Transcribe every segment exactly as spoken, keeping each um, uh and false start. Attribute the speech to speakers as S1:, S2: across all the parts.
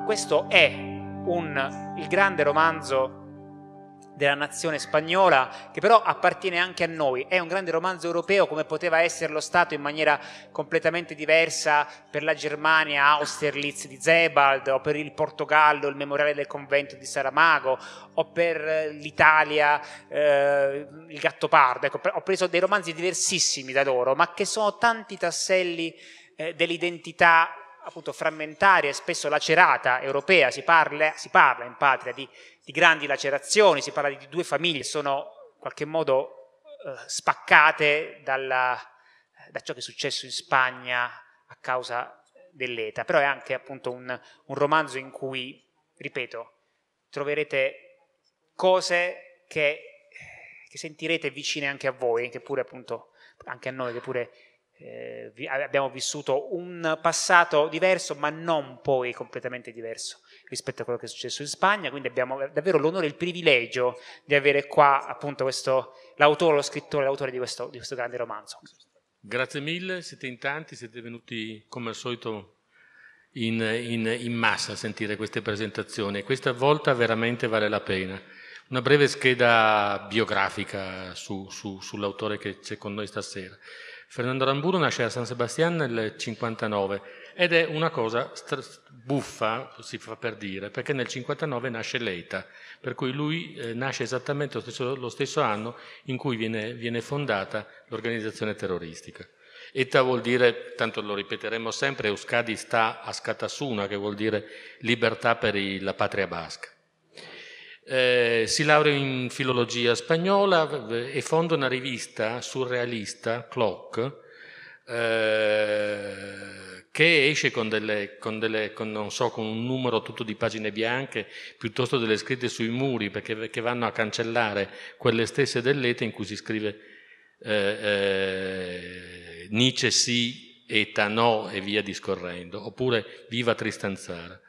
S1: questo è un, il grande romanzo della nazione spagnola, che però appartiene anche a noi. È un grande romanzo europeo, come poteva essere lo stato in maniera completamente diversa per la Germania, Austerlitz di Sebald, o per il Portogallo, il memoriale del convento di Saramago, o per l'Italia, eh, il Gattopardo. Ecco, ho preso dei romanzi diversissimi da loro, ma che sono tanti tasselli eh, dell'identità appunto frammentaria e spesso lacerata europea. Si parla, si parla in Patria di di grandi lacerazioni, si parla di due famiglie che sono in qualche modo eh, spaccate dalla, da ciò che è successo in Spagna a causa dell'E T A, però è anche appunto un, un romanzo in cui, ripeto, troverete cose che, che sentirete vicine anche a voi, che pure appunto, anche a noi, che pure eh, vi, abbiamo vissuto un passato diverso, ma non poi completamente diverso rispetto a quello che è successo in Spagna. Quindi abbiamo davvero l'onore e il privilegio di avere qua appunto questo, l'autore, lo scrittore, l'autore di questo, di questo grande romanzo.
S2: Grazie mille, siete in tanti, siete venuti come al solito in, in, in massa a sentire queste presentazioni. Questa volta veramente vale la pena. Una breve scheda biografica su, su, sull'autore che c'è con noi stasera. Fernando Aramburu nasce a San Sebastián nel cinquantanove ed è una cosa buffa, si fa per dire, perché nel cinquantanove nasce l'E T A, per cui lui eh, nasce esattamente lo stesso, lo stesso anno in cui viene, viene fondata l'organizzazione terroristica. E T A vuol dire, tanto lo ripeteremo sempre, Euskadi sta a Scatasuna, che vuol dire libertà per i, la patria basca. Eh, si laurea in filologia spagnola e fonda una rivista surrealista, Clock, eh, che esce con, delle, con, delle, con, non so, con un numero tutto di pagine bianche, piuttosto delle scritte sui muri, perché che vanno a cancellare quelle stesse dell'E T A in cui si scrive eh, eh, Nietzsche sì, E T A no e via discorrendo, oppure Viva Tristan Tzara.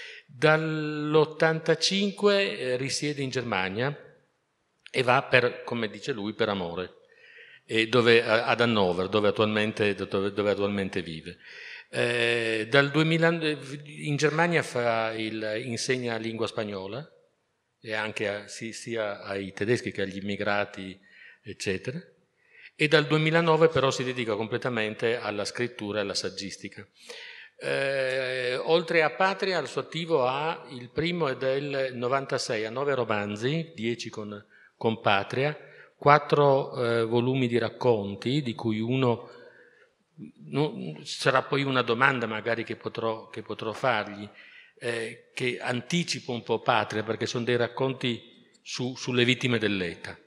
S2: Dall'ottantacinque eh, risiede in Germania e va per, come dice lui, per amore, e dove, ad Hannover, dove attualmente, dove, dove attualmente vive. Eh, dal duemila in Germania fa il, insegna lingua spagnola e anche a, sì, sia ai tedeschi che agli immigrati, eccetera. E dal duemilanove però si dedica completamente alla scrittura e alla saggistica. Eh, oltre a Patria, al suo attivo ha il primo è del novantasei, ha nove romanzi, dieci con, con Patria, quattro eh, volumi di racconti, di cui uno no, sarà poi una domanda magari che potrò, che potrò fargli, eh, che anticipa un po' Patria, perché sono dei racconti su, sulle vittime dell'E T A.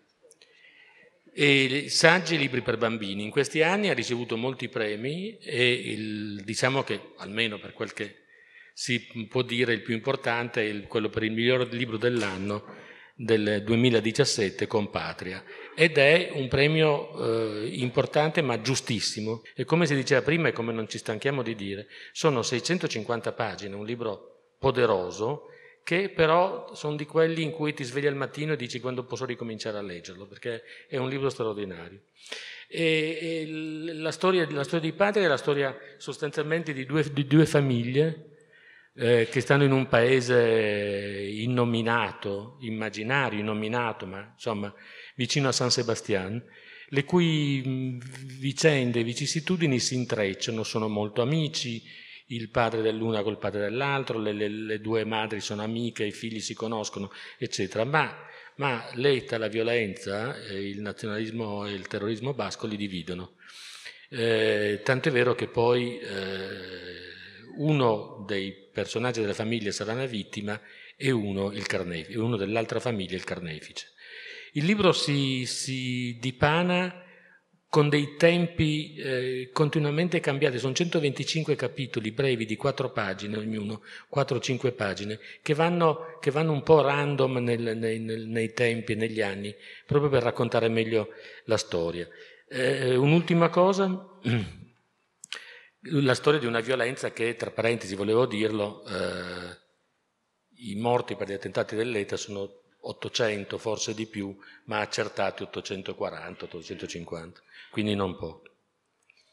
S2: E saggi e libri per bambini. In questi anni ha ricevuto molti premi e il, diciamo che, almeno per quel che si può dire, il più importante è il, quello per il miglior libro dell'anno del duemiladiciassette con Patria. Ed è un premio eh, importante ma giustissimo. E come si diceva prima e come non ci stanchiamo di dire, sono seicentocinquanta pagine, un libro poderoso, che però sono di quelli in cui ti svegli al mattino e dici quando posso ricominciare a leggerlo, perché è un libro straordinario. E, e la, storia, la storia di Patria è la storia sostanzialmente di due, di due famiglie eh, che stanno in un paese innominato, immaginario, innominato, ma insomma vicino a San Sebastián, le cui vicende e vicissitudini si intrecciano, sono molto amici, il padre dell'una col padre dell'altro, le, le, le due madri sono amiche, i figli si conoscono, eccetera. Ma, ma l'E T A, la violenza, eh, il nazionalismo e il terrorismo basco li dividono. Eh, tant'è vero che poi eh, uno dei personaggi della famiglia sarà una vittima e uno, il carnefice, uno dell'altra famiglia il carnefice. Il libro si, si dipana con dei tempi eh, continuamente cambiati, sono centoventicinque capitoli brevi di quattro pagine ognuno, quattro cinque pagine, che vanno, che vanno un po' random nel, nei, nei tempi e negli anni, proprio per raccontare meglio la storia. Eh, un'ultima cosa, la storia di una violenza che, tra parentesi volevo dirlo, eh, i morti per gli attentati dell'E T A sono ottocento, forse di più, ma accertati ottocentoquaranta, ottocentocinquanta, quindi non poco.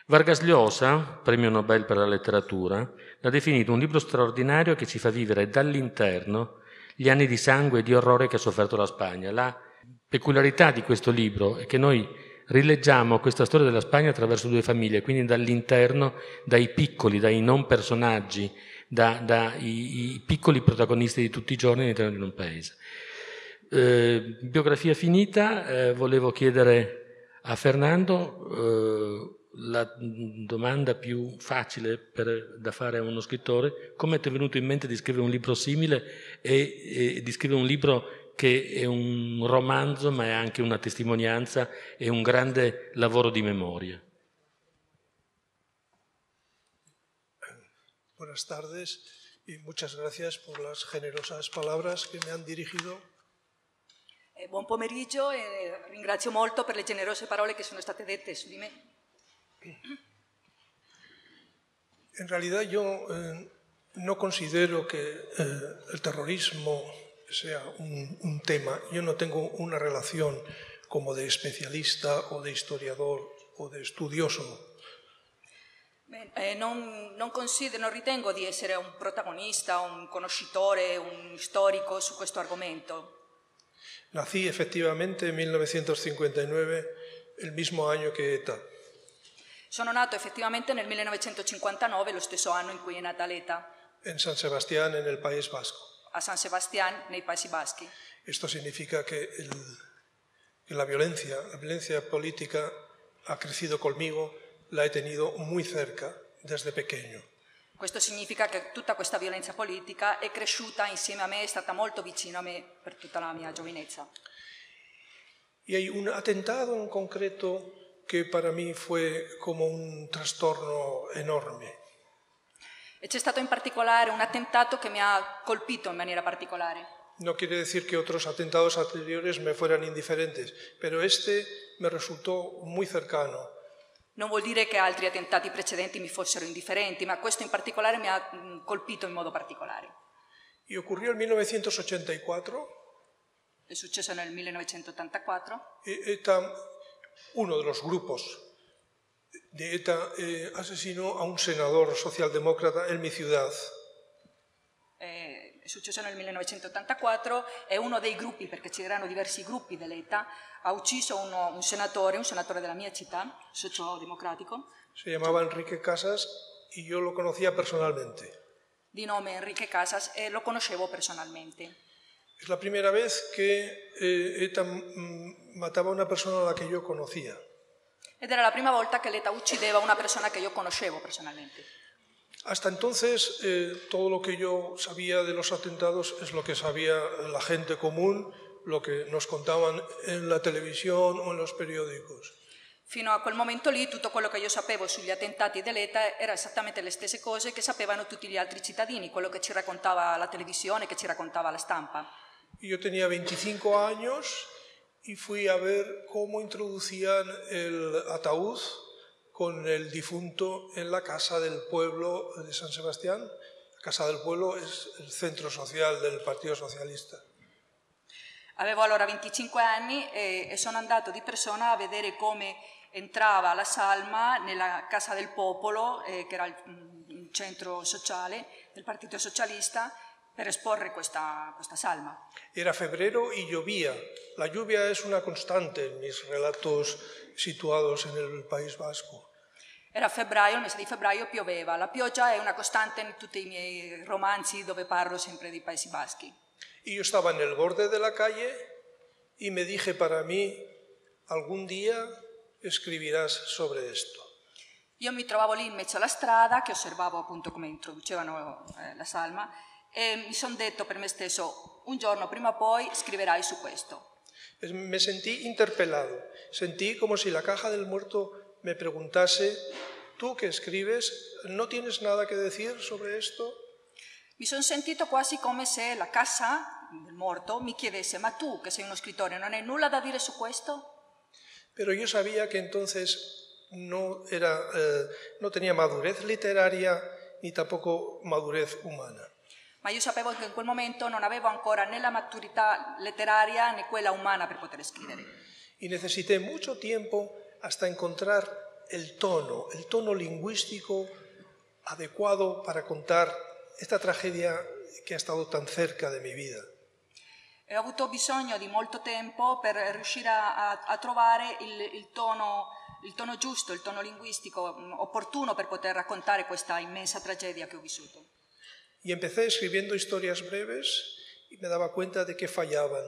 S2: Vargas Llosa, premio Nobel per la letteratura, l'ha definito un libro straordinario che ci fa vivere dall'interno gli anni di sangue e di orrore che ha sofferto la Spagna. La peculiarità di questo libro è che noi rileggiamo questa storia della Spagna attraverso due famiglie, quindi dall'interno, dai piccoli, dai non personaggi, dai da i piccoli protagonisti di tutti i giorni all'interno di un paese. Eh, biografia finita, eh, volevo chiedere a Fernando eh, la domanda più facile per, da fare a uno scrittore: come ti è venuto in mente di scrivere un libro simile e, e di scrivere un libro che è un romanzo ma è anche una testimonianza e un grande lavoro di memoria?
S3: Buenas tardes y muchas gracias por las generosas palabras que me han dirigido.
S4: Eh, buon pomeriggio e ringrazio molto per le generose parole che sono state dette su di me.
S3: En realidad yo eh, no considero que eh, el terrorismo sea un, un tema. Yo no tengo una relación como de especialista o de historiador o de estudioso.
S4: Beh, eh, non, non, considero, non ritengo di essere un protagonista, un conoscitore, un storico su questo argomento.
S3: Nací efectivamente en mil novecientos cincuenta y nueve, el mismo año que ETA.
S4: Sono nato effettivamente nel millenovecentocinquantanove, lo stesso anno in cui è nata l'ETA.
S3: En San Sebastián, en el País Vasco.
S4: A San Sebastián, nei Paesi Baschi.
S3: Esto significa que, el, que la violencia, la violencia política ha crecido conmigo, la he tenido muy cerca desde pequeño.
S4: Questo significa che tutta questa violenza politica è cresciuta insieme a me, è stata molto vicino a me per tutta la mia giovinezza.
S3: Y hay un atentado en concreto que para mí fue como un trastorno enorme.
S4: E c'è stato in particolare un attentato che mi ha colpito in maniera particolare.
S3: No quiere decir que otros atentados anteriores me fueran indiferentes, pero este me resultó muy cercano.
S4: Non vuol dire che altri attentati precedenti mi fossero indifferenti, ma questo in particolare mi ha colpito in modo particolare.
S3: Y ocurrió en mil novecientos ochenta y cuatro.
S4: È successo nel millenovecentottantaquattro.
S3: ETA, uno de los grupos de ETA, eh, asesinó a un senador socialdemócrata en mi ciudad.
S4: È successo nel millenovecentottantaquattro e uno dei gruppi, perché c'erano diversi gruppi dell'ETA, ha ucciso uno, un senatore, un senatore della mia città, sociodemocratico.
S3: Se llamaba Enrique Casas y yo lo conocía personalmente.
S4: Di nome Enrique Casas e lo conoscevo personalmente.
S3: Es la primera vez que eh, ETA mataba a una persona a la que yo conocía.
S4: Ed era la prima volta che l'ETA uccideva una persona che io conoscevo personalmente.
S3: Hasta entonces, eh, todo lo que yo sabía de los atentados es lo que sabía la gente común, lo que nos contaban en la televisión o en los periódicos.
S4: Fino a quel momento lì, tutto quello che io sapevo sugli attentati dell'ETA era esattamente le stesse cose che sapevano tutti gli altri cittadini, quello che ci raccontava la televisione, che ci raccontava la stampa.
S3: Yo tenía veinticinco años y fui a ver cómo introducían el ataúd con el difunto en la Casa del Pueblo de San Sebastián. La Casa del Pueblo es el centro social del Partido Socialista.
S4: Avevo allora venticinque anni e, e sono andato di persona a vedere come entrava la salma nella Casa del Popolo, eh, che era il, il centro sociale del Partito Socialista, per esporre questa, questa salma.
S3: Era febrero y llovía. La lluvia es una constante en mis relatos situados en el País Vasco.
S4: Era febbraio, il mese di febbraio pioveva. La pioggia è una costante in tutti i miei romanzi dove parlo sempre dei Paesi Baschi.
S3: Y yo estaba en el borde de la calle y me dije para mí, algún día escribirás sobre esto.
S4: Io mi trovavo lì in mezzo alla strada, che osservavo appunto come introducevano eh, la salma, e mi sono detto per me stesso, un giorno prima o poi scriverai su questo.
S3: Me sentí interpelado, sentí como si la caja del muerto me preguntase, ¿tú que escribes, no tienes nada que decir sobre esto?
S4: Mi sono sentito quasi come se la cassa del morto mi chiedesse, ma tu che sei uno scrittore non hai nulla da dire su questo?
S3: Pero yo sabía que entonces no, era, eh, no tenía madurez literaria ni tampoco madurez humana.
S4: Ma io sapevo che in quel momento non avevo ancora né la maturità letteraria né quella umana per poter scrivere.
S3: Y necesité mucho tiempo hasta encontrar el tono, el tono lingüístico adecuado para contar esta tragedia che è stato tan cerca di mia vita.
S4: E ho avuto bisogno di molto tempo per riuscire a, a trovare il, il, tono, il tono giusto, il tono linguistico opportuno per poter raccontare questa immensa tragedia che ho vissuto.
S3: Y empecé escribiendo historias breves y me daba cuenta de que fallaban.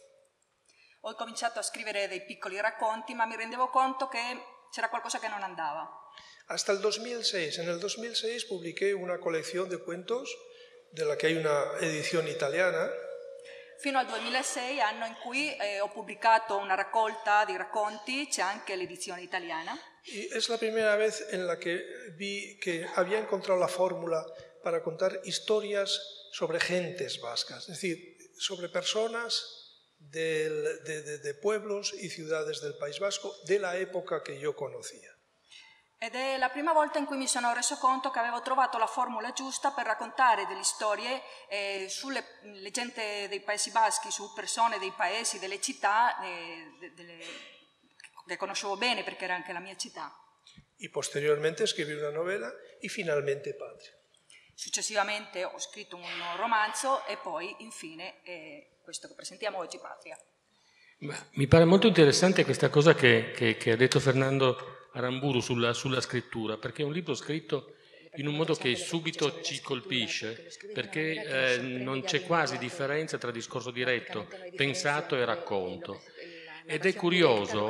S4: Ho cominciato a scrivere dei piccoli racconti, ma mi rendevo conto che c'era qualcosa che non andava.
S3: Hasta el dos mil seis. En el dos mil seis publiqué una colección de cuentos, de la que hay una edición italiana.
S4: Fino al duemilasei, anno in cui eh, ho pubblicato una raccolta di racconti, c'è anche l'edizione italiana.
S3: Y es la primera vez en la que vi que había encontrado la fórmula para contar historias sobre gentes vascas, es decir, sobre personas del, de, de, de pueblos y ciudades del País Vasco de la época que yo conocía.
S4: Ed è la prima volta in cui mi sono reso conto che avevo trovato la formula giusta per raccontare delle storie eh, sulle le gente dei Paesi Baschi, su persone dei paesi, delle città eh, de, delle, che conoscevo bene perché era anche la mia città.
S3: Y posteriormente escribí una novela y finalmente Patria.
S4: Successivamente ho scritto un romanzo e poi infine eh, questo che presentiamo oggi, Patria.
S2: Ma mi pare molto interessante questa cosa che, che, che ha detto Fernando Aramburu sulla, sulla scrittura, perché è un libro scritto in un modo che subito ci colpisce, perché eh, non c'è quasi differenza tra discorso diretto, pensato e racconto. Ed è curioso,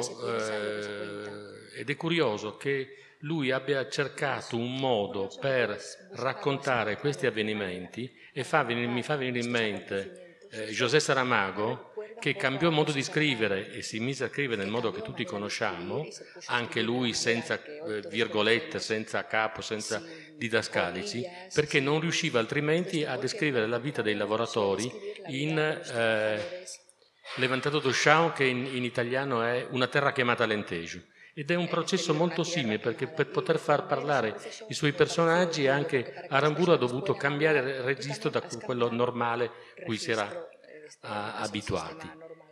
S2: eh, ed è curioso che lui abbia cercato un modo per raccontare questi avvenimenti e fa venire, mi fa venire in mente eh, José Saramago, che cambiò modo di scrivere e si mise a scrivere nel modo che tutti conosciamo, anche lui senza eh, virgolette, senza capo, senza didascalici, perché non riusciva altrimenti a descrivere la vita dei lavoratori in eh, Levantado do Chão, che in, in italiano è Una terra chiamata Alentejo. Ed è un processo molto simile, perché per poter far parlare i suoi personaggi anche Aramburu ha dovuto cambiare il registro da quello normale cui si era a, abituati.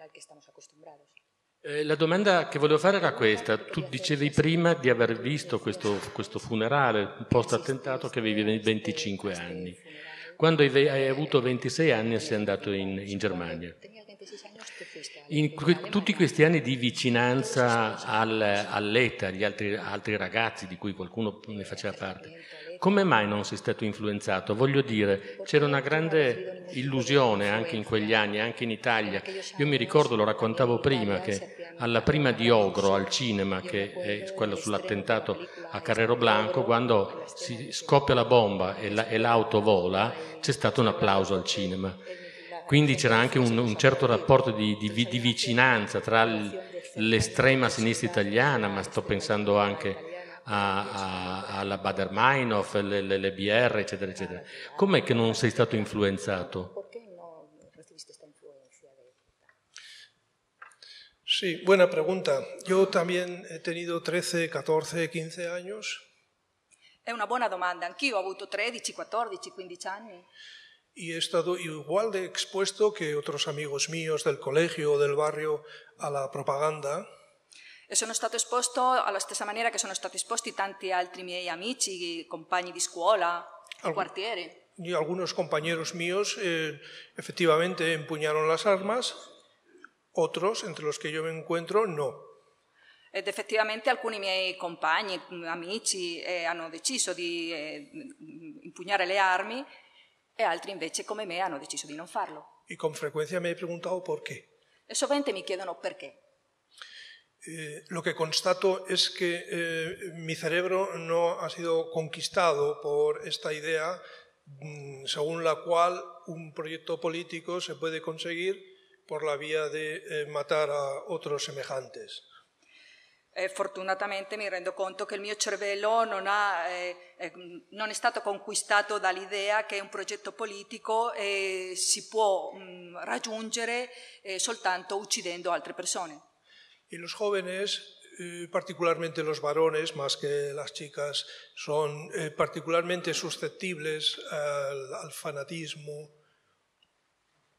S2: Eh, la domanda che volevo fare era questa: tu dicevi prima di aver visto questo, questo funerale post-attentato che avevi venticinque anni. Quando hai, hai avuto ventisei anni sei andato in, in Germania. In que- tutti questi anni di vicinanza al, all'E T A, agli altri, altri ragazzi di cui qualcuno ne faceva parte, come mai non sei stato influenzato? Voglio dire, c'era una grande illusione anche in quegli anni, anche in Italia. Io mi ricordo, lo raccontavo prima, che alla prima di Ogro al cinema, che è quello sull'attentato a Carrero Blanco, quando si scoppia la bomba e, la, e l'auto vola, c'è stato un applauso al cinema. Quindi c'era anche un, un certo rapporto di, di, di vicinanza tra l'estrema sinistra italiana, ma sto pensando anche a, a, alla Baader-Meinhof, le, le, le B R, eccetera, eccetera. Com'è che non sei stato influenzato?
S3: Sí, buena pregunta. Yo también he tenido trece, catorce, quince años.
S4: È una buona domanda. Anch'io ho avuto tredici, quattordici, quindici anni.
S3: Y he estado igual de expuesto que otros amigos míos del colegio o del barrio a la propaganda.
S4: E sono stato esposto alla stessa maniera che sono stati esposti tanti altri miei amici, compagni di scuola, di
S3: Algu-
S4: quartiere.
S3: Y algunos compañeros míos eh, efectivamente empuñaron las armas, otros, entre los que yo me encuentro, no.
S4: Ed effettivamente alcuni miei compagni, amici eh, hanno deciso di eh, impugnare le armi e altri invece come me hanno deciso di non farlo.
S3: Y con frecuencia me he preguntado por qué.
S4: E sovente mi chiedono perché.
S3: Eh, lo que constato es que eh, mi cerebro no ha sido conquistado por esta idea mmm, según la cual un proyecto político se puede conseguir por la vía de eh, matar a otros semejantes.
S4: E fortunatamente mi rendo conto che il mio cervello non, ha, eh, eh, non è stato conquistato dall'idea che un progetto politico eh, si può mh, raggiungere eh, soltanto uccidendo altre persone.
S3: Y los jóvenes, eh, particularmente los varones, más que las chicas, son eh, particularmente susceptibles al, al fanatismo.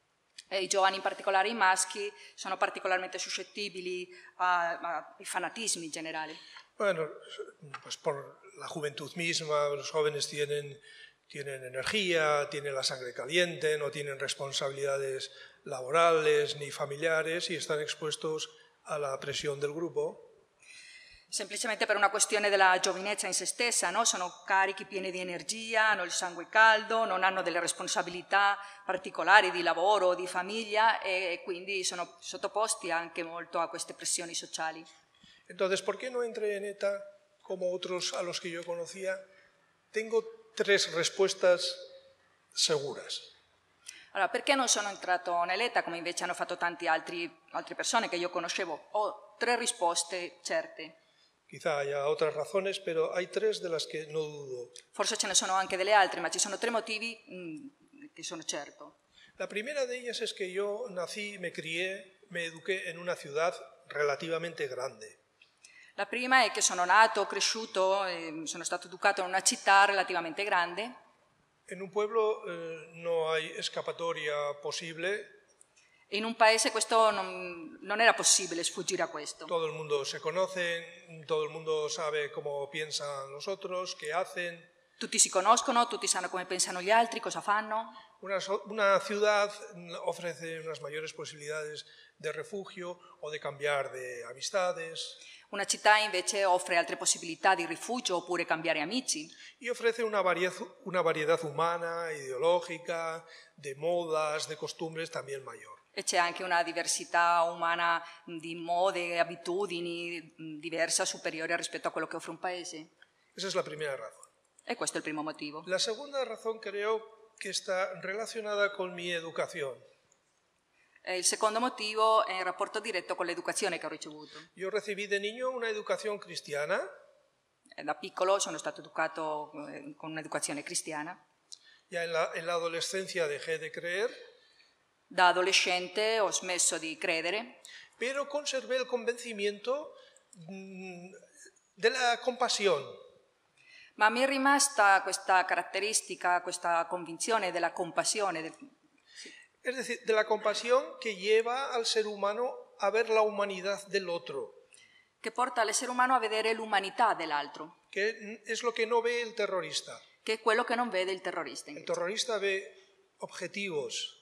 S4: E i giovani, in particolare i maschi, sono particolarmente suscettibili a, a, ai fanatismi generali.
S3: Bueno, pues por la juventud misma, los jóvenes tienen, tienen energía, tienen la sangre caliente, no tienen responsabilidades laborales ni familiares y están expuestos a la presión del grupo.
S4: Semplicemente per una questione della giovinezza in se stessa, no? Sono carichi pieni di energia, hanno il sangue caldo, non hanno delle responsabilità particolari di lavoro o di famiglia e quindi sono sottoposti anche molto a queste pressioni sociali.
S3: Entonces, ¿por qué no entré en ETA como otros a los que yo conocía? Tengo tres respuestas seguras.
S4: Allora, perché non sono entrato nell'ETA come invece hanno fatto tante altre persone che io conoscevo? Ho tre risposte certe.
S3: Quizá haya otras razones, pero hay tres de las que no dudo.
S4: Forse ce ne sono anche delle altre, ma ci sono tre motivi mh, che sono certo.
S3: La primera de ellas es que yo nací, me crié, me eduqué en una ciudad relativamente grande.
S4: La prima è che sono nato, cresciuto, eh, sono stato educato in una città relativamente grande.
S3: En un pueblo eh, no hay escapatoria posible.
S4: In un paese questo non, non era possibile sfuggire a questo.
S3: Todo el mundo se conoce, todo el mundo sabe cómo piensan los otros, qué hacen.
S4: Tutti si conoscono, tutti sanno come pensano gli altri, cosa fanno.
S3: Una, una ciudad ofrece unas mayores posibilidades de refugio o de cambiar de amistades.
S4: Una città invece offre altre possibilità di rifugio oppure cambiare amici.
S3: Y ofrece una variedad, una variedad humana, ideológica, de modas, de costumbres también mayor.
S4: E c'è anche una diversità umana di mode e abitudini diversa, superiore rispetto a quello che offre un paese.
S3: Esa es la primera razón.
S4: E questo è il primo motivo.
S3: La segunda razón creo que está relacionada con mi educación.
S4: E il secondo motivo è in rapporto diretto con l'educazione che ho ricevuto.
S3: Yo recibí de niño una educación cristiana.
S4: Da piccolo sono stato educato con un'educazione cristiana.
S3: Ya en la, en la adolescencia dejé de creer.
S4: Da adolescente ho smesso di credere.
S3: Pero conservé el convencimiento de la compasión.
S4: Ma mi è rimasta questa caratteristica, questa convinzione della compassione. Del...
S3: Es decir, de la compasión que lleva al ser humano a ver la humanidad del otro.
S4: Che porta l'essere umano a vedere l'umanità dell'altro.
S3: Que es lo que no ve el terrorista.
S4: Che è quello che non vede il terrorista.
S3: El terrorista ve objetivos.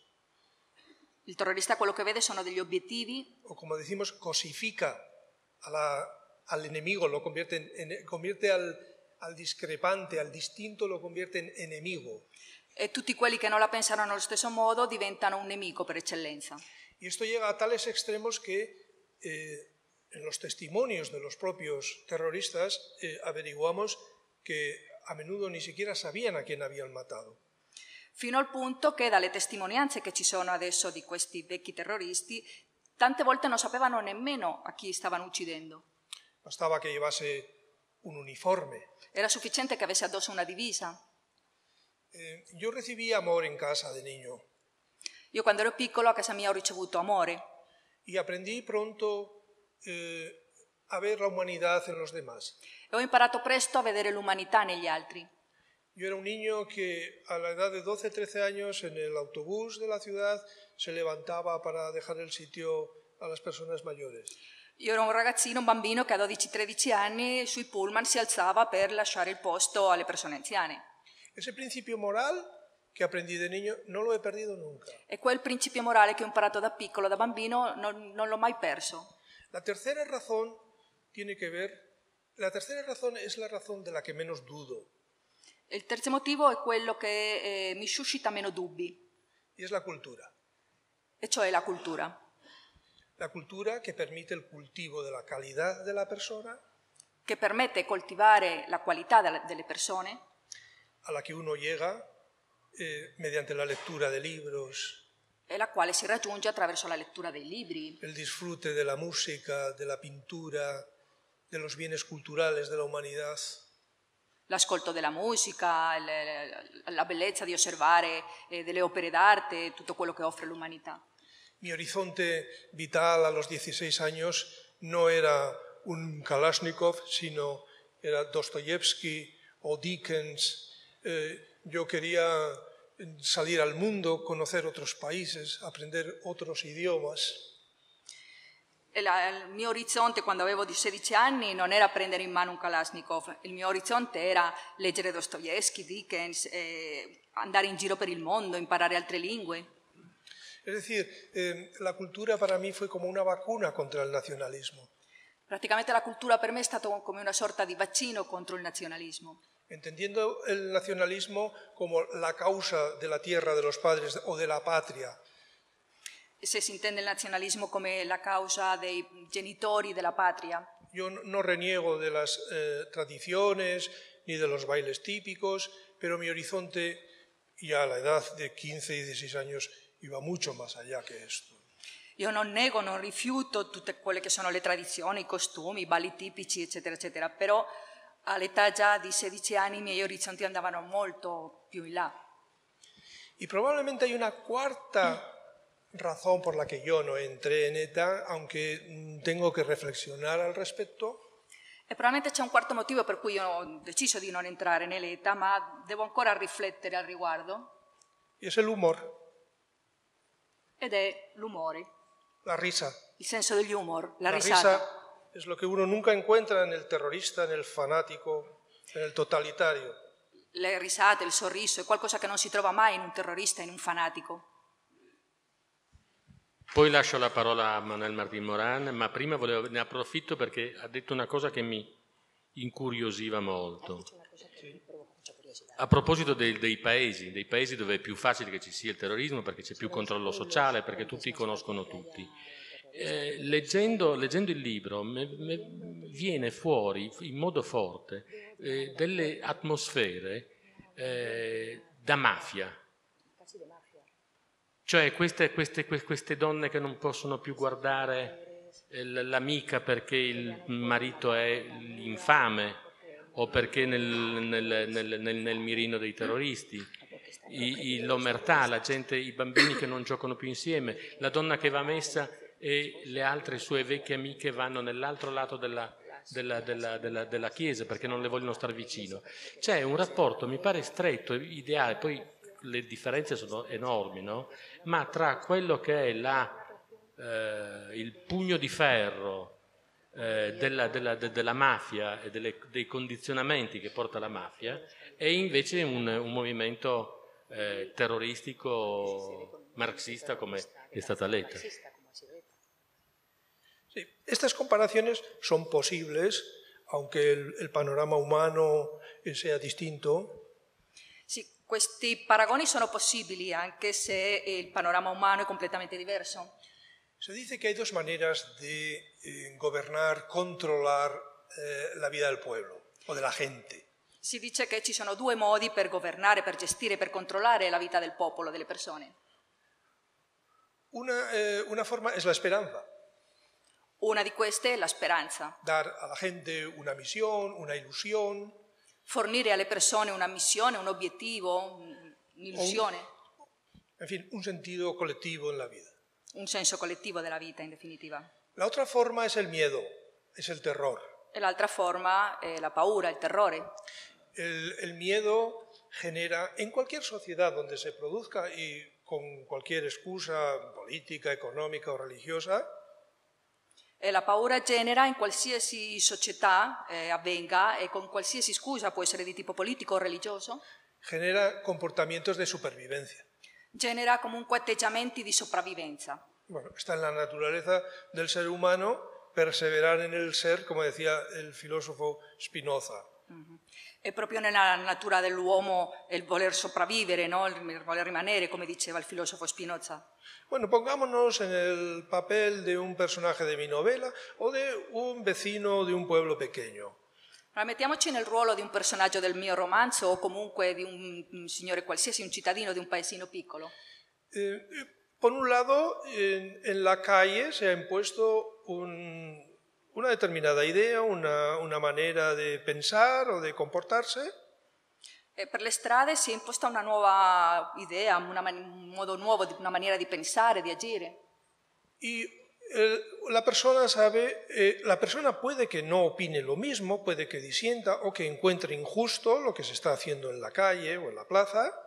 S4: Il terrorista quello che vede sono degli obiettivi.
S3: O como decimos, cosifica a la, al enemigo, lo convierte, en, en, convierte al, al discrepante, al distinto, lo convierte en enemigo.
S4: E tutti quelli che non la pensano nello stesso modo diventano un nemico per eccellenza.
S3: Y esto llega a tales extremos que eh, en los testimonios de los propios terroristas eh, averiguamos que a menudo ni siquiera sabían a quién habían matado.
S4: Fino al punto che dalle testimonianze che ci sono adesso di questi vecchi terroristi, tante volte non sapevano nemmeno a chi stavano uccidendo.
S3: Bastaba que llevase un uniforme.
S4: Era sufficiente che avesse addosso una divisa.
S3: Eh, yo recibí amor en casa de niño.
S4: Io quando ero piccolo a casa mia ho ricevuto amore.
S3: Y aprendí pronto eh, a ver la humanidad en los demás.
S4: E ho imparato presto a vedere l'umanità negli altri.
S3: Yo era un niño que a la edad de doce trece años en el autobús de la ciudad se levantaba para dejar el sitio a las personas mayores.
S4: Io ero un ragazzino, un bambino che a dodici tredici anni sui pullman si alzava per lasciare il posto alle persone anziane.
S3: Ese principio moral que aprendí de niño no lo he perdido nunca.
S4: E quel principio morale che ho imparato da piccolo, da bambino, non, non l'ho mai perso.
S3: La tercera razón tiene que ver, la tercera razón es la razón de la que menos dudo.
S4: Il terzo motivo è quello che eh, mi suscita meno dubbi.
S3: Y es la cultura.
S4: E cioè la cultura.
S3: La cultura que permite el cultivo de la calidad de la persona.
S4: Che permette coltivare la qualità delle persone.
S3: A la que uno llega eh, mediante la lectura de libros.
S4: E la quale si raggiunge attraverso la lettura dei libri.
S3: El disfrute de la música, de la pintura, de los bienes culturales de la humanidad.
S4: L'ascolto della musica, la bellezza di osservare delle opere d'arte, tutto quello che offre l'umanità.
S3: Mi horizonte vital a los dieciséis años no era un Kalashnikov, sino era Dostoyevsky o Dickens. Eh, yo quería salir al mundo, conocer otros países, aprender otros idiomas.
S4: Il mio orizzonte quando avevo sedici anni non era prendere in mano un Kalashnikov, il mio orizzonte era leggere Dostoevsky, Dickens, eh, andare in giro per il mondo, imparare altre lingue.
S3: Es decir, eh, la cultura para mí fue como una vacuna contra el nacionalismo.
S4: Praticamente la cultura per me è stata come una sorta di vaccino contro il nazionalismo.
S3: Entendiendo el nacionalismo como la causa de la tierra de los padres o de la patria.
S4: Se si intende il nazionalismo come la causa dei genitori della patria.
S3: Yo no reniego de las eh, tradiciones ni de los bailes típicos, pero mi horizonte ya a la edad de quince y dieciséis años iba mucho más allá que esto.
S4: Io non nego, non rifiuto tutte quelle che sono le tradizioni, i costumi, i balli tipici, eccetera, eccetera, però all'età già di sedici anni i miei orizzonti andavano molto più in là.
S3: Y probablemente hay una cuarta razón por la que yo no entré en ETA, aunque tengo que reflexionar al respecto.
S4: E probabilmente c'è un quarto motivo per cui io ho deciso di non entrare nell'ETA, ma devo ancora riflettere al riguardo.
S3: Y es el humor.
S4: Ed è l'umore.
S3: La risa.
S4: Il senso degli humor, la,
S3: la
S4: risata.
S3: risa es lo que uno nunca encuentra en el terrorista, en el fanático, en el totalitario.
S4: Le risate, il sorriso, è qualcosa che non si trova mai in un terrorista, in un fanatico.
S2: Poi lascio la parola a Manuel Martín Morán, ma prima volevo, ne approfitto perché ha detto una cosa che mi incuriosiva molto. A proposito dei, dei paesi, dei paesi dove è più facile che ci sia il terrorismo perché c'è più controllo sociale, perché tutti conoscono tutti. Eh, leggendo, leggendo il libro me, me viene fuori in modo forte eh, delle atmosfere eh, da mafia. Cioè queste, queste, queste donne che non possono più guardare l'amica perché il marito è infame o perché nel, nel, nel, nel, nel mirino dei terroristi, I, i, l'omertà, la gente, i bambini che non giocano più insieme, la donna che va a messa e le altre sue vecchie amiche vanno nell'altro lato della, della, della, della, della chiesa perché non le vogliono star vicino. C'è un rapporto, mi pare stretto, ideale, poi le differenze sono enormi, no? Ma tra quello che è la, eh, il pugno di ferro eh, della, della, de, della mafia e delle, dei condizionamenti che porta la mafia e invece un, un movimento eh, terroristico marxista come è stata letta.
S3: Sí, estas comparaciones son posibles, aunque el, el panorama humano sea distinto.
S4: Sì, questi paragoni sono possibili anche se il panorama umano è completamente diverso.
S3: Se dice que hay dos maneras de eh, gobernar, controlar eh, la vida del pueblo o de la gente.
S4: Si dice che ci sono due modi per governare, per gestire, per controllare la vita del popolo, delle persone.
S3: Una, eh, una forma es la esperanza.
S4: Una di queste è la speranza.
S3: Dar a la gente una misión, una ilusión.
S4: Fornire alle persone una missione, un obiettivo, un'illusione.
S3: Un, en fin, un sentido colectivo en la vida.
S4: Un senso collettivo della vita, in definitiva.
S3: La otra forma es el miedo, es el terror.
S4: E l'altra forma è la paura, il terrore.
S3: El, el miedo genera, en cualquier sociedad donde se produzca y con cualquier excusa política, económica o religiosa,
S4: E la paura genera in qualsiasi società eh, avvenga e con qualsiasi scusa, può essere di tipo politico o religioso,
S3: genera comportamientos de supervivencia.
S4: Genera comunque atteggiamenti di sopravvivenza.
S3: Bueno, está en la naturaleza del ser humano perseverar en el ser, como decía el filósofo Spinoza.
S4: Mm-hmm. È proprio nella natura dell'uomo il voler sopravvivere, no? Il voler rimanere, come diceva il filosofo Spinoza.
S3: Bueno, pongámonos en el papel de un personaje de mi novela o de un vecino de un pueblo pequeño.
S4: Allora, mettiamoci nel ruolo di un personaggio del mio romanzo o comunque di un, un signore qualsiasi, un cittadino di un paesino piccolo.
S3: Eh, por un lado, en, en la calle se ha impuesto un, una determinada idea, una, una manera de pensar o de comportarse.
S4: E per le strade si è imposta una nuova idea, una man- un modo nuovo, una maniera di pensare, di agire.
S3: Y eh, la persona sabe, eh, la persona puede que no opine lo mismo, puede que disienta o que encuentre injusto lo que se está haciendo en la calle o en la plaza.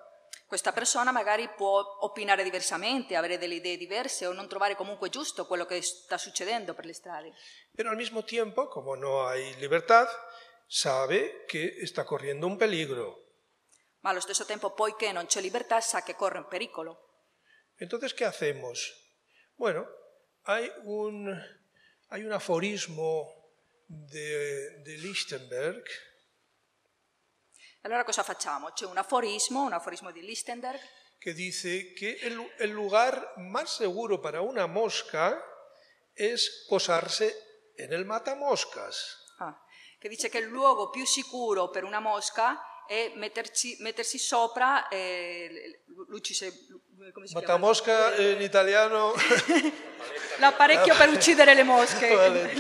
S4: Questa persona magari può opinare diversamente, avere delle idee diverse o non trovare comunque giusto quello che sta succedendo per le strade.
S3: Pero al mismo tiempo, como no hay libertad, sabe que está corriendo un peligro.
S4: Ma allo stesso tempo, poiché non c'è libertà, sa che corre un pericolo.
S3: Entonces, ¿qué hacemos? Bueno, hay un, hay un aforismo de, de Lichtenberg.
S4: Allora cosa facciamo? C'è un aforismo, un aforismo di Lichtenberg,
S3: que dice que el, el lugar más seguro para una mosca es posarse en el matamoscas.
S4: ah, che dice che il luogo più sicuro per una mosca è metterci, mettersi sopra eh, l'uccise, come si
S3: Matamosca
S4: chiama?
S3: en italiano.
S4: L'apparecchio per uccidere le mosche.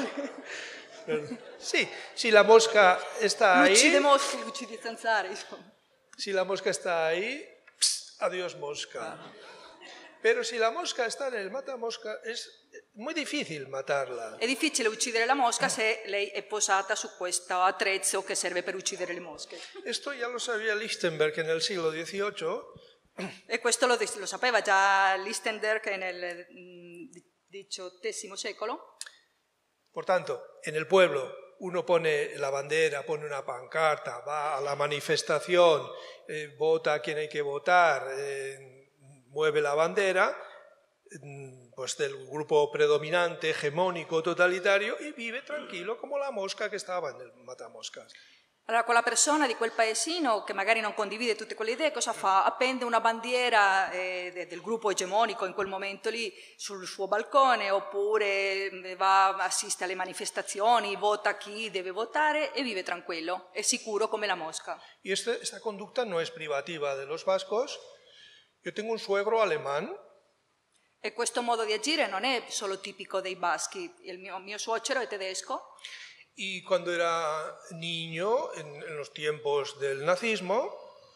S3: Vale. Sí, si la mosca está ahí.
S4: Uccide mosche, uccide zanzare, insomma.
S3: Si la mosca está ahí, pss, adiós mosca. Pero si la mosca está en el matamosca, es muy difícil matarla.
S4: È difficile uccidere la mosca se lei è posata su questo attrezzo che serve per uccidere le mosche.
S3: Esto ya lo sabía Lichtenberg en el siglo dieciocho.
S4: E questo lo, lo sapeva già Lichtenberg nel diciottesimo secolo.
S3: Por tanto, en el pueblo uno pone la bandera, pone una pancarta, va a la manifestación, eh, vota a quien hay que votar, eh, mueve la bandera, pues del grupo predominante, hegemónico, totalitario, y vive tranquilo come la mosca che stava nel matamoscas.
S4: Allora quella persona di quel paesino che magari non condivide tutte quelle idee cosa fa? Appende una bandiera eh, del gruppo egemonico in quel momento lì sul suo balcone, oppure va, assiste alle manifestazioni, vota chi deve votare e vive tranquillo, è sicuro come la mosca.
S3: Y este, esta conducta no es privativa de los vascos. Yo tengo un suegro alemán.
S4: E questo modo di agire non è solo tipico dei baschi, il mio, mio suocero è tedesco.
S3: Y cuando era niño, en, en los tiempos del nazismo,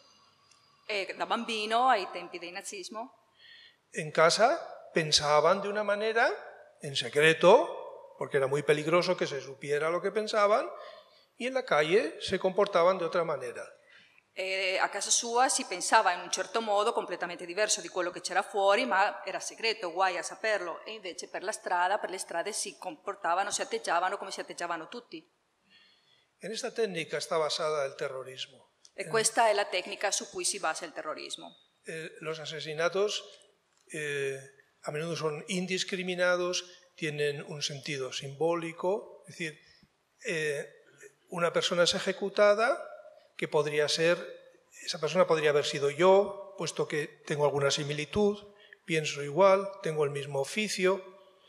S4: e da bambino, ai tempi del nazismo,
S3: en casa pensaban de una manera, en secreto, porque era muy peligroso que se supiera lo que pensaban, y en la calle se comportaban de otra manera.
S4: E a casa sua si pensava in un certo modo completamente diverso di quello che c'era fuori, ma era segreto, guai a saperlo, e invece per la strada, per le strade si comportavano, si atteggiavano come si atteggiavano tutti.
S3: En esta técnica está basada el terrorismo.
S4: E questa è la tecnica su cui si basa il terrorismo.
S3: Eh, los asesinatos eh, a menudo son indiscriminados, tienen un sentido simbólico, es decir, eh, una persona es ejecutada que podría ser, esa persona podría haber sido yo, puesto que tengo alguna similitud, pienso igual, tengo el mismo oficio.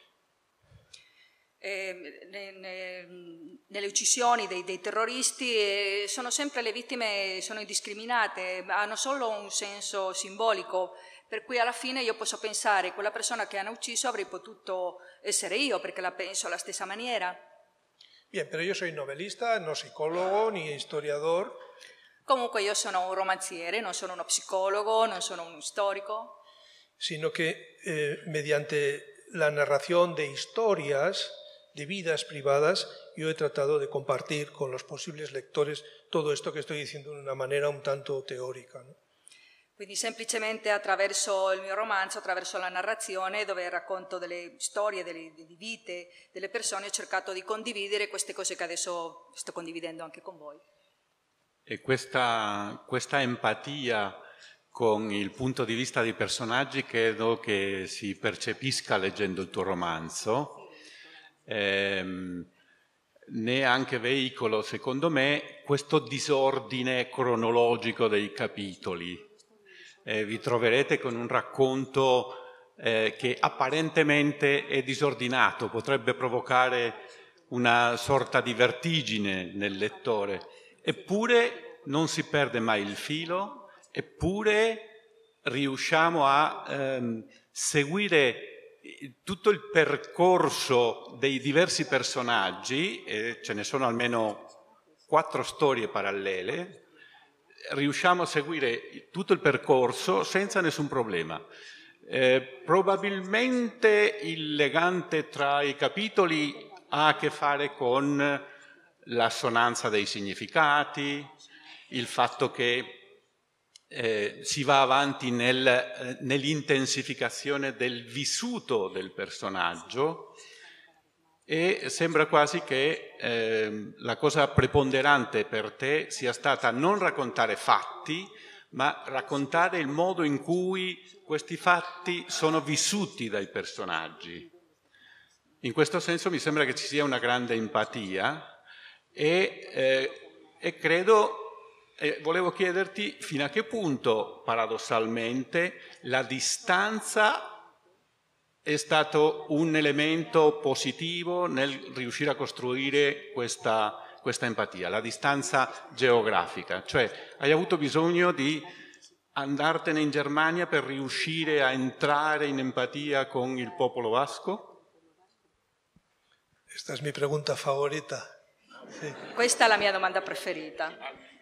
S4: Eh, ne, ne, nelle uccisioni dei, dei terroristi eh, sono sempre le vittime, sono indiscriminate, hanno solo un senso simbolico, per cui alla fine io posso pensare che quella persona che hanno ucciso avrei potuto essere io, perché la penso alla stessa maniera.
S3: Bien, pero yo soy novelista, no psicólogo ni historiador.
S4: Comunque io sono un romanziere, non sono uno psicologo, non sono un storico.
S3: Sino que eh, mediante la narración de historias, de vidas privadas, yo he tratado de compartir con los posibles lectores todo esto que estoy diciendo de una manera un tanto teórica, ¿no?
S4: Quindi semplicemente attraverso il mio romanzo, attraverso la narrazione, dove racconto delle storie, delle, delle vite delle persone, ho cercato di condividere queste cose che adesso sto condividendo anche con voi.
S5: E questa, questa empatia con il punto di vista dei personaggi credo che si percepisca leggendo il tuo romanzo. Ehm, ne anche veicolo, secondo me, questo disordine cronologico dei capitoli. Eh, vi troverete con un racconto eh, che apparentemente è disordinato, potrebbe provocare una sorta di vertigine nel lettore. Eppure non si perde mai il filo, eppure riusciamo a ehm, seguire tutto il percorso dei diversi personaggi, e ce ne sono almeno quattro storie parallele, riusciamo a seguire tutto il percorso senza nessun problema. Eh, probabilmente il legante tra i capitoli ha a che fare con l'assonanza dei significati, il fatto che eh, si va avanti nel, eh, nell'intensificazione del vissuto del personaggio e sembra quasi che eh, la cosa preponderante per te sia stata non raccontare fatti, ma raccontare il modo in cui questi fatti sono vissuti dai personaggi. In questo senso mi sembra che ci sia una grande empatia e, eh, e credo, eh, volevo chiederti fino a che punto, paradossalmente, la distanza è stato un elemento positivo nel riuscire a costruire questa, questa empatia, la distanza geografica. Cioè, hai avuto bisogno di andartene in Germania per riuscire a entrare in empatia con il popolo basco?
S3: Esta es mi pregunta favorita. Sí.
S4: Questa è la mia domanda preferita.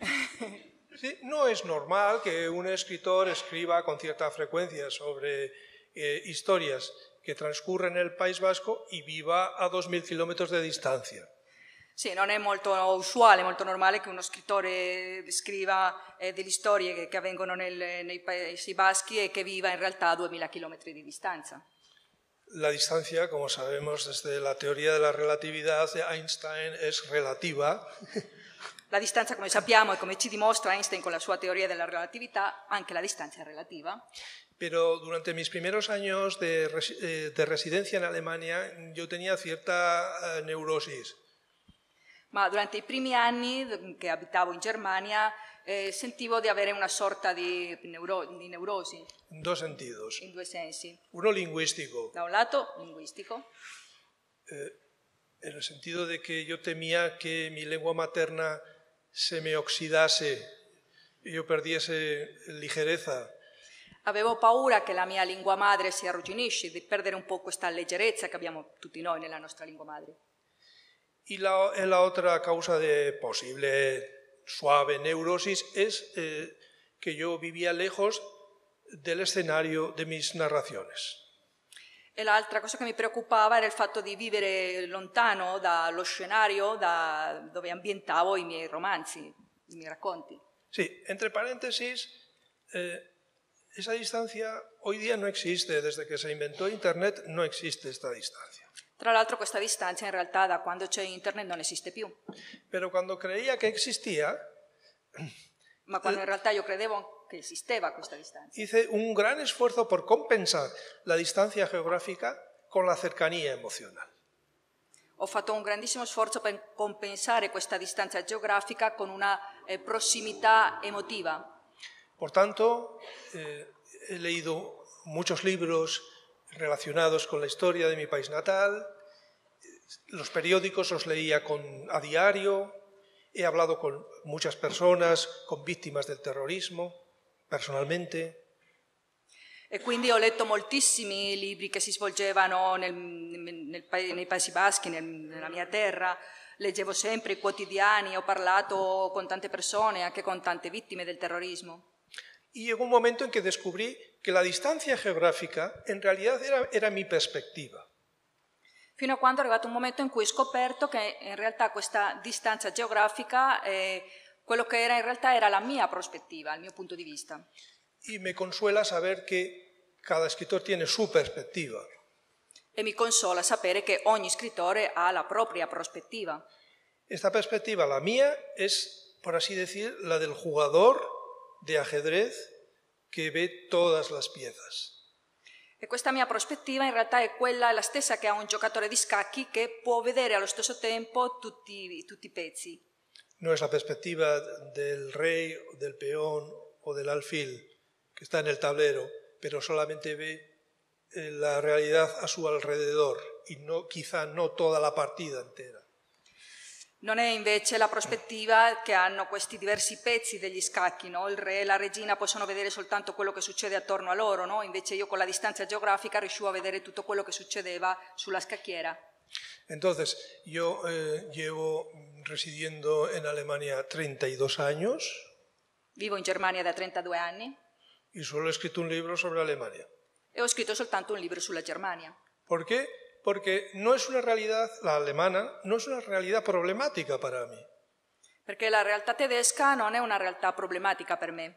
S3: Sí, no es normal que un escritor escriba con cierta frecuencia sobre eh, historias que transcurren en el País Vasco y viva a dos mil kilómetros de distancia.
S4: Sì, non è molto usuale, molto normale che uno scrittore scriva eh, delle storie che, che avvengono nel, nei Paesi Baschi e che viva in realtà a duemila chilometri di distanza.
S3: La distancia, como sabemos desde la teoría de la relatividad de Einstein, es relativa.
S4: La distanza, come sappiamo e come ci dimostra Einstein con la sua teoria della relatività, anche la distanza è relativa.
S3: Pero durante mis primeros años de, res de residencia en Alemania yo tenía cierta uh, neurosis.
S4: Ma durante i primi anni che abitavo in Germania eh, sentivo di avere una sorta di, neuro di neurosi.
S3: In dos sentidos.
S4: In due sensi.
S3: Uno lingüístico.
S4: Da un lato linguistico.
S3: Eh, en el sentido de que yo temía que mi lengua materna se me oxidase y yo perdiese ligereza.
S4: Avevo paura che la mia lingua madre si arrugginisce, di perdere un po' questa leggerezza che abbiamo tutti noi nella nostra lingua madre.
S3: Y la, la otra causa de posible suave neurosis es eh, que yo vivía lejos del escenario de mis narraciones.
S4: E l'altra cosa che mi preoccupava era il fatto di vivere lontano dallo scenario da dove ambientavo i miei romanzi, i miei racconti.
S3: Sí, entre paréntesis, eh, esa distancia hoy día no existe, desde que se inventó Internet no existe esta distancia.
S4: Tra l'altro questa distanza in realtà da quando c'è Internet non esiste più.
S3: Pero cuando creía que existía,
S4: ma quando in realtà io credevo che esisteva questa distanza,
S3: hice un gran esfuerzo por compensar la distancia geográfica con la cercanía emocional.
S4: Ho fatto un grandissimo sforzo per compensare questa distanza geografica con una eh, prossimità emotiva.
S3: Por tanto, eh, he leído muchos libros relacionados con la historia de mi país natal, los periódicos los leía con, a diario, he hablado con muchas personas, con víctimas del terrorismo, personalmente.
S4: E quindi ho letto moltissimi libri che si svolgevano nel, nel, nei Paesi Baschi, nel, nella mia terra, leggevo sempre i quotidiani, ho parlato con tante persone, anche con tante vittime del terrorismo.
S3: Y llegó un momento en que descubrí que la distancia geográfica en realidad era, era mi perspectiva.
S4: Fino a quando è arrivato un momento in cui ho scoperto che in realtà questa distanza geografica, eh, quello che era in realtà era la mia prospettiva, il mio punto di vista.
S3: Y me consuela saber que cada escritor tiene su perspectiva.
S4: E mi consola sapere che ogni scrittore ha la propria prospettiva.
S3: Esta perspectiva, la mía, es, por así decir, la del jugador de ajedrez che ve todas las piezas.
S4: E questa mia prospettiva in realtà è quella, la stessa che ha un giocatore di scacchi che può vedere allo stesso tempo tutti, tutti i pezzi.
S3: No es la perspectiva del rey, del peón o del alfil que está en el tablero, pero solamente ve eh, la realidad a su alrededor y no, quizá no toda la partida entera.
S4: Non è invece la prospettiva che hanno questi diversi pezzi degli scacchi, no? Il re e la regina possono vedere soltanto quello che succede attorno a loro, no? Invece io con la distanza geografica riuscivo a vedere tutto quello che succedeva sulla scacchiera.
S3: Entonces, yo eh, llevo residiendo en Alemania treinta y dos años.
S4: Vivo in Germania da trentadue anni.
S3: Y solo he escrito un libro sobre Alemania.
S4: E ho scritto soltanto un libro sulla Germania.
S3: ¿Por qué? Porque no es una realidad, la alemana, no es una realidad problemática para mí.
S4: Perché la realtà tedesca non è una realtà problematica per me.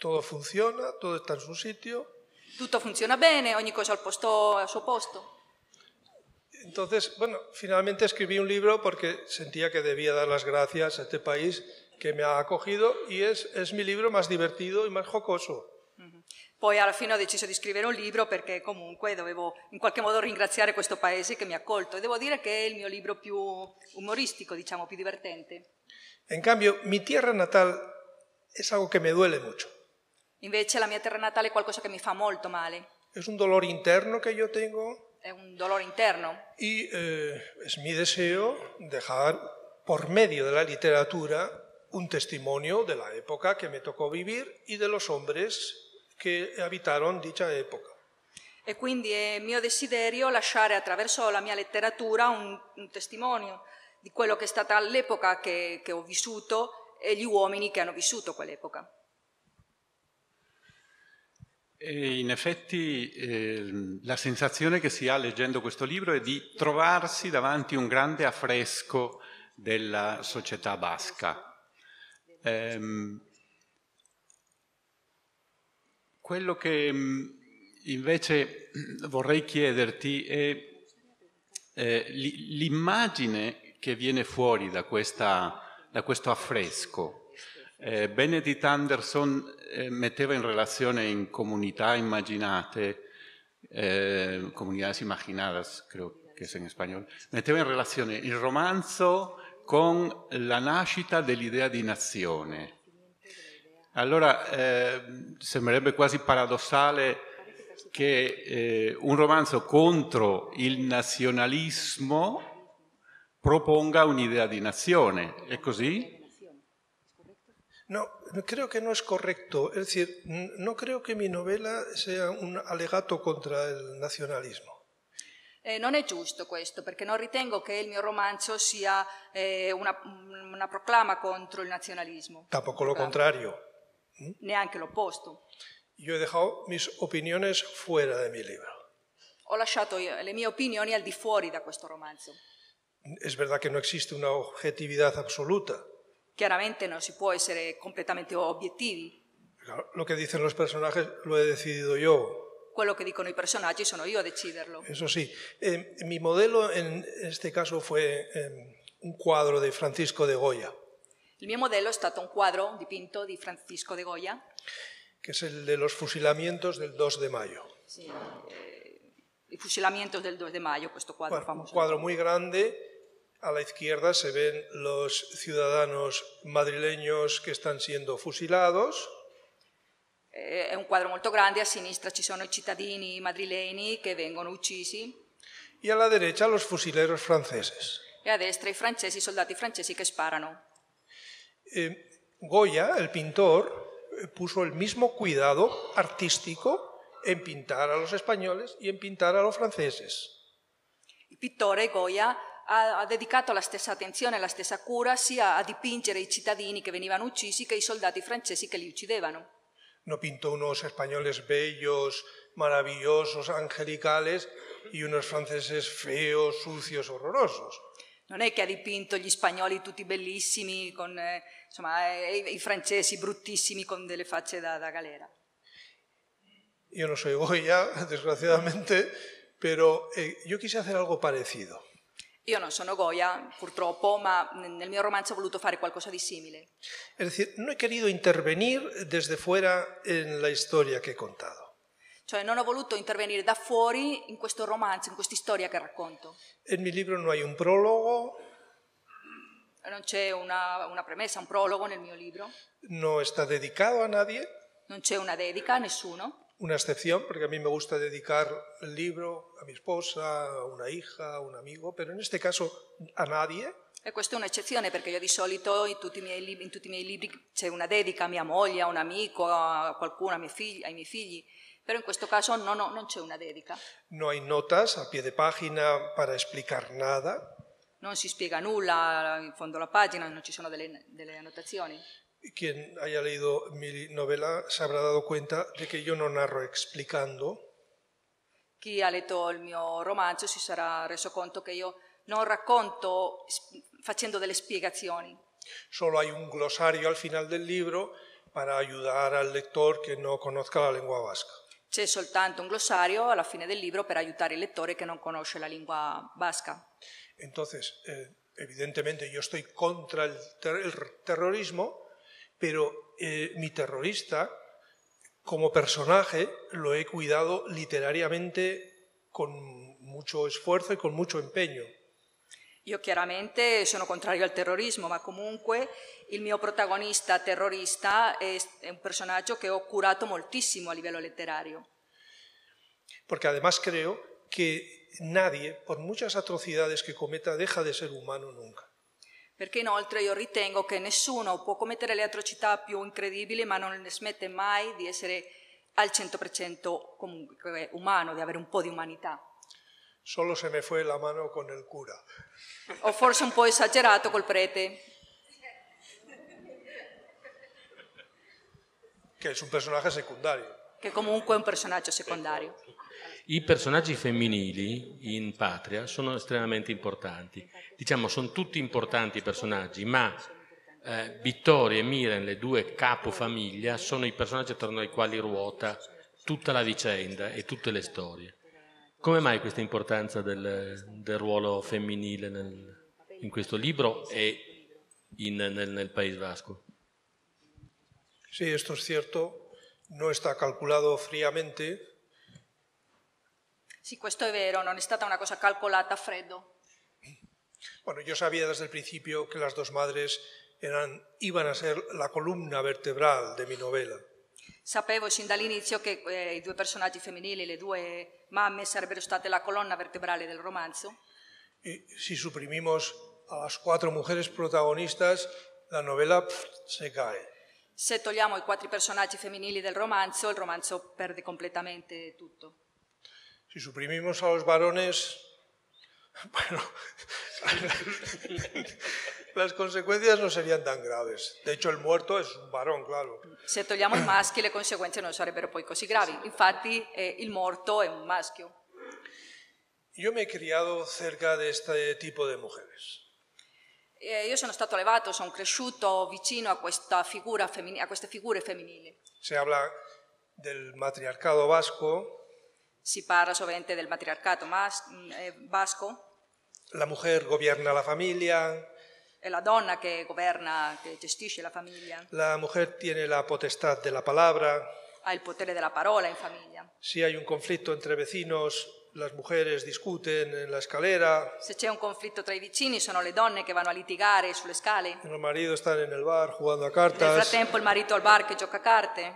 S3: todo funciona, todo está en su sitio.
S4: Tutto funziona bene, ogni cosa al, posto, al suo posto.
S3: Entonces, bueno, finalmente escribí un libro porque sentía que debía dar las gracias a este país que me ha acogido y es, es mi libro más divertido y más jocoso.
S4: Mm-hmm. Poi alla fine ho deciso di scrivere un libro perché comunque dovevo in qualche modo ringraziare questo paese che mi ha accolto e devo dire che è il mio libro più umoristico, diciamo, più divertente.
S3: En cambio, mi tierra natal es algo que me duele mucho.
S4: Invece la mia terra natale è qualcosa che mi fa molto male.
S3: Es un dolor interno que yo tengo.
S4: È un dolore interno.
S3: Y eh, es mi deseo dejar por medio de la literatura un testimonio de la época que me tocó vivir y de los hombres che abitarono dicha epoca.
S4: E quindi è mio desiderio lasciare attraverso la mia letteratura un, un testimonio di quello che è stata l'epoca che, che ho vissuto e gli uomini che hanno vissuto quell'epoca.
S5: E in effetti eh, la sensazione che si ha leggendo questo libro è di trovarsi davanti a un grande affresco della società basca. Ehm, quello che invece vorrei chiederti è eh, l'immagine che viene fuori da, questa, da questo affresco. Eh, Benedict Anderson eh, metteva in relazione in comunità immaginate, eh, comunidades imaginadas, creo que es en español, metteva in relazione il romanzo con la nascita dell'idea di nazione. Allora eh, sembrerebbe quasi paradossale che eh, un romanzo contro il nazionalismo proponga un'idea di nazione, è così?
S3: No, creo que no es correcto. Es decir, no creo que mi novela sea un alegato contra il nazionalismo.
S4: Eh, non è giusto questo, perché non ritengo che il mio romanzo sia eh, una, una proclama contro il nazionalismo.
S3: Tampoco lo contrario.
S4: Neanche l'opposto.
S3: Yo he dejado mis opiniones fuera de mi libro.
S4: Ho lasciato le mie opinioni al di fuori da questo romanzo.
S3: Es verdad que no existe una objetividad absoluta.
S4: Chiaramente non si può essere completamente obiettivi.
S3: Lo que dicen los personajes lo he decidido yo.
S4: Quello che dicono i personaggi sono io a deciderlo.
S3: Eso sí. Eh, mi modelo en este caso fue eh, un cuadro de Francisco de Goya.
S4: Il mio modello è stato un quadro dipinto di Francisco de Goya.
S3: Que es el de los fusilamientos del dos de mayo.
S4: Sì, eh, i fusilamientos del dos de mayo, questo quadro
S3: Bueno,
S4: famoso.
S3: Un cuadro muy grande. A la izquierda se ven los ciudadanos madrileños que están siendo fusilados.
S4: Eh, è un quadro molto grande, a sinistra ci sono i cittadini madrileni che vengono uccisi.
S3: Y a la derecha los fusileros franceses.
S4: E a destra i francesi, i soldati francesi che sparano.
S3: Eh, Goya, el pintor, puso el mismo cuidado artístico en pintar a los españoles y en pintar a los franceses.
S4: Il pittore Goya ha, ha dedicato la stessa attenzione e la stessa cura sia a dipingere i cittadini che venivano uccisi che i soldati francesi che li uccidevano.
S3: No pintó unos españoles bellos, maravillosos, angelicales y unos franceses feos, sucios, horrorosos.
S4: Non è che ha dipinto gli spagnoli tutti bellissimi, con, eh, insomma, eh, i francesi bruttissimi con delle facce da, da galera.
S3: Yo no soy Goya, desgraciadamente, pero eh, yo quise hacer algo parecido.
S4: Io non sono Goya, purtroppo, ma nel mio romanzo ho voluto fare qualcosa di simile.
S3: Es decir, no he querido intervenir desde fuera en la historia que he contado.
S4: Cioè non ho voluto intervenire da fuori in questo romanzo, in questa storia che racconto.
S3: En mi libro no hay un prólogo.
S4: Non c'è una, una premessa, un prologo nel mio libro.
S3: No está dedicado a nadie.
S4: Non c'è una dedica a nessuno.
S3: Una excepción, porque a mí me gusta dedicar el libro a mi esposa, a una hija, a un amigo, pero en este caso a nadie.
S4: E questa è un'eccezione perché io di solito in tutti i miei libri, in tutti i miei libri c'è una dedica a mia moglie, a un amico, a qualcuno, a miei figli, ai miei figli. Però in questo caso no, no, non c'è una dedica.
S3: No hay notas a pie de página para explicar nada.
S4: Non si spiega nulla in fondo alla pagina, non ci sono delle, delle annotazioni.
S3: Quien haya leído mi novela se habrá dado cuenta de que yo no narro explicando.
S4: Chi ha letto il mio romanzo si sarà reso conto che io non racconto facendo delle spiegazioni.
S3: Solo hay un glosario al final del libro para ayudar al lector que no conozca la lengua vasca.
S4: C'è soltanto un glossario alla fine del libro per aiutare il lettore che non conosce la lingua basca.
S3: Entonces, eh, evidentemente yo estoy contra el, ter el terrorismo, pero eh, mi terrorista, como personaje, lo he cuidado literariamente con mucho esfuerzo y con mucho empeño.
S4: Io chiaramente sono contrario al terrorismo, ma comunque il mio protagonista terrorista è un personaggio che ho curato moltissimo a livello letterario.
S3: Porque además creo que nadie, por muchas atrocidades que cometa, deja de ser umano nunca.
S4: Perché inoltre io ritengo che nessuno può commettere le atrocità più incredibili, ma non ne smette mai di essere al cento per cento comunque umano, di avere un po' di umanità.
S3: Solo se me fue la mano con el cura.
S4: O forse un po' esagerato col prete.
S3: Que es un personaje secundario.
S4: Che comunque è un personaggio secondario.
S2: I personaggi femminili in Patria sono estremamente importanti. Diciamo, sono tutti importanti personaggi, ma eh, Vittoria e Miren, le due capofamiglia, sono i personaggi attorno ai quali ruota tutta la vicenda e tutte le storie. Come mai questa importanza del, del ruolo femminile nel, in questo libro e in, nel, nel País Vasco?
S3: Sí, esto es cierto, no está calculado fríamente.
S4: Sì, questo è vero, non è stata una cosa calcolata a freddo.
S3: Bueno, yo sabía desde el principio que las dos madres eran, iban a ser la columna vertebral de mi novela.
S4: Sapevo sin dall'inizio che eh, i due personaggi femminili, le due mamme, sarebbero state la colonna vertebrale del romanzo.
S3: Y si suprimimos a las cuatro mujeres protagonistas, la novela pff, se cae.
S4: Se togliamo i quattro personaggi femminili del romanzo, il romanzo perde completamente tutto.
S3: Si suprimimos a los varones, bueno, las consecuencias no serían tan graves. De hecho, el muerto es un varón, claro.
S4: Se togliamo i maschi, le conseguenze non sarebbero poi così gravi. Infatti, eh, il morto è un maschio.
S3: Yo me he criado cerca de este tipo de mujeres.
S4: Eh, io sono stato allevato, sono cresciuto vicino a, questa figura femmin- a queste figure femminili.
S3: Se habla del matriarcado vasco.
S4: Si parla sovente del matriarcato mas- eh, basco.
S3: La mujer gobierna la familia.
S4: È la donna che governa, che gestisce la famiglia.
S3: La mujer tiene la potestad de la palabra.
S4: Ha il potere della parola in famiglia.
S3: Si hay un conflicto entre vecinos, las mujeres discuten en la escalera.
S4: Se c'è un conflitto tra i vicini, sono le donne che vanno a litigare sulle scale.
S3: Los maridos están en el bar jugando a cartas.
S4: Nel frattempo il marito al bar che gioca a carte.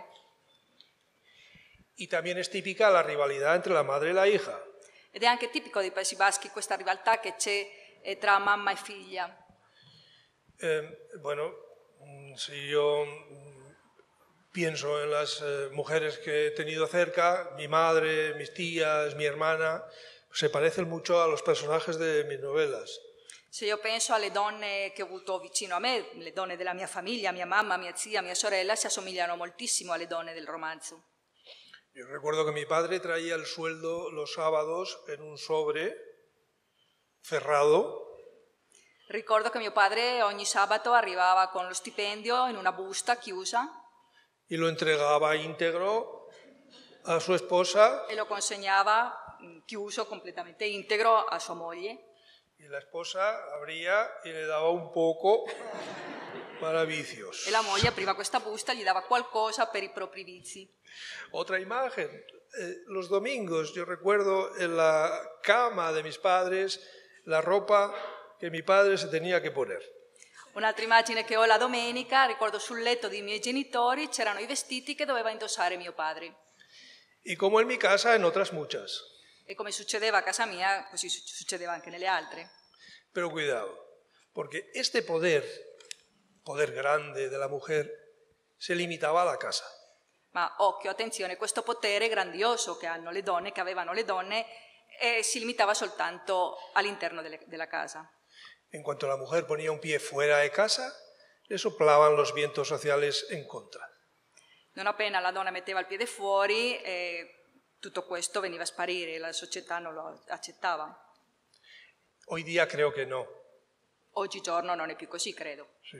S3: Y también es típica la rivalidad entre la madre y la hija.
S4: Ed è anche tipico dei Paesi Baschi questa rivalità che c'è eh, tra mamma e figlia.
S3: Eh, bueno, si yo pienso en las eh, mujeres que he tenido cerca, mi madre, mis tías, mi hermana, se parecen mucho a los personajes de mis novelas.
S4: Se io penso alle donne che ho avuto vicino a me, le donne della mia famiglia, mia mamma, mia zia, mia sorella, si assomigliano moltissimo alle donne del romanzo.
S3: Yo recuerdo que mi padre traía el sueldo los sábados en un sobre cerrado.
S4: Ricordo che mio padre ogni sabato arrivava con lo stipendio in una busta chiusa.
S3: Y lo entregaba íntegro a su esposa.
S4: E lo consegnava chiuso, completamente integro, a sua moglie.
S3: Y la esposa abría y le daba un poco para vicios.
S4: E la moglie apriva questa busta e gli dava qualcosa per i propri vizi.
S3: Otra imagen, eh, los domingos yo recuerdo en la cama de mis padres la ropa que mi padre se tenía que poner.
S4: Un'altra immagine che ho la domenica, ricordo sul letto dei miei genitori c'erano i vestiti che doveva indossare mio padre.
S3: Y como en mi casa, en otras muchas.
S4: E come succedeva a casa mia, così succedeva anche nelle altre.
S3: Pero cuidado, porque este poder, poder grande de la mujer, se limitaba a la casa.
S4: Ma occhio, attenzione, questo potere grandioso che hanno le donne, che avevano le donne, eh, si limitava soltanto all'interno delle, della casa.
S3: En cuanto la mujer ponía un pie fuera de casa, le soplaban los vientos sociales en contra.
S4: Non appena la donna metteva il piede fuori, eh, tutto questo veniva a sparire, la società non lo accettava.
S3: Hoy día creo que no.
S4: Oggigiorno non è più così, credo.
S3: Sí.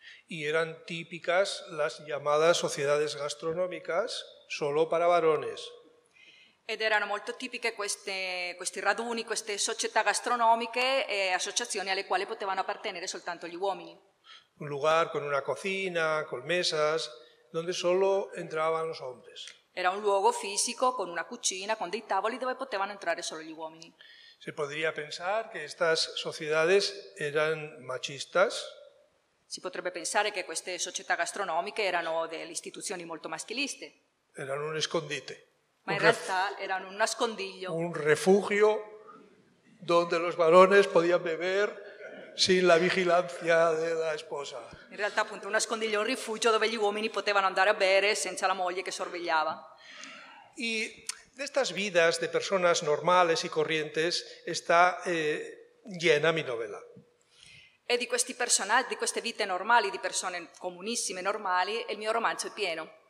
S3: Y eran típicas las llamadas sociedades gastronómicas solo para varones.
S4: Ed erano molto tipiche queste, questi raduni, queste società gastronomiche e associazioni alle quali potevano appartenere soltanto gli uomini.
S3: Un lugar con una cocina, con mesas, donde solo entraban los hombres.
S4: Era un luogo fisico con una cucina, con dei tavoli dove potevano entrare solo gli uomini.
S3: Se podría pensar que estas sociedades eran machistas.
S4: Si potrebbe pensare che queste società gastronomiche erano delle istituzioni molto maschiliste.
S3: Erano un escondite.
S4: Ma in realtà erano un nascondiglio.
S3: Un refugio donde los varones podían beber sin la vigilancia de la esposa.
S4: In realtà appunto un nascondiglio, un rifugio dove gli uomini potevano andare a bere senza la moglie che sorvegliava.
S3: Y de estas vidas de personas normales y corrientes está eh, llena mi novela.
S4: E di questi personaggi, di queste vite normali, di persone comunissime, normali, il mio romanzo è pieno.